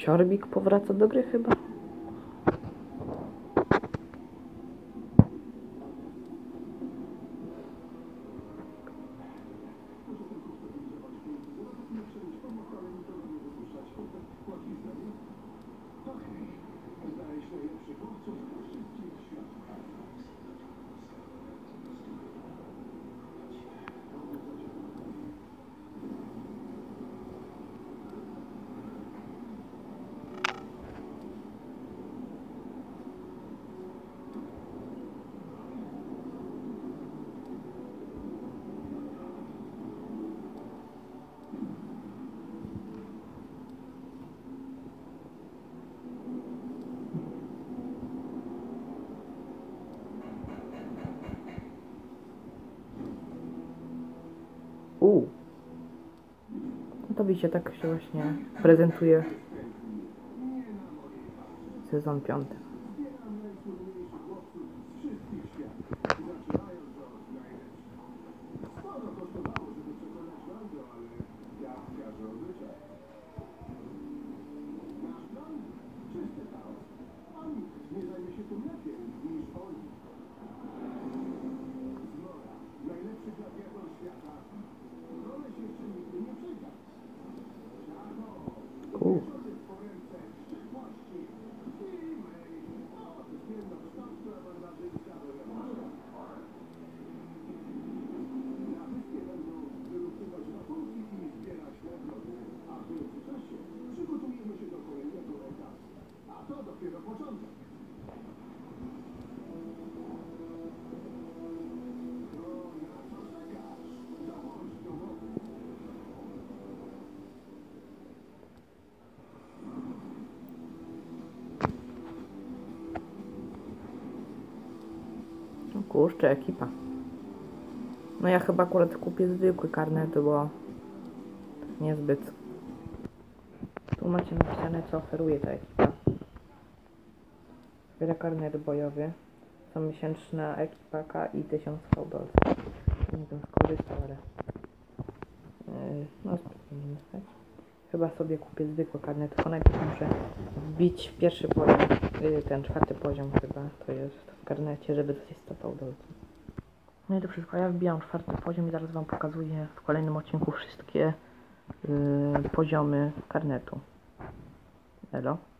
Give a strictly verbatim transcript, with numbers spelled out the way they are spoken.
Siorbik powraca do gry chyba. Uuu. No to widzicie, tak się właśnie prezentuje sezon piąty. Uuu. No kurczę, ekipa. No ja chyba akurat kupię zwykły karnet, bo niezbyt. Tu macie napisane, co oferuje ta ekipa. Zbiera karnet bojowy, co miesięczna ekipaka i tysiąc fałdolców. Nie wiem, skorzystał, ale yy, no spokojnie, tak? Chyba sobie kupię zwykły karnet, tylko najpierw muszę wbić pierwszy poziom, yy, ten czwarty poziom chyba, to jest w karnecie, żeby dostać sto fałdolców. No i to wszystko, ja wbijam czwarty poziom i zaraz wam pokazuję w kolejnym odcinku wszystkie yy, poziomy karnetu. Elo.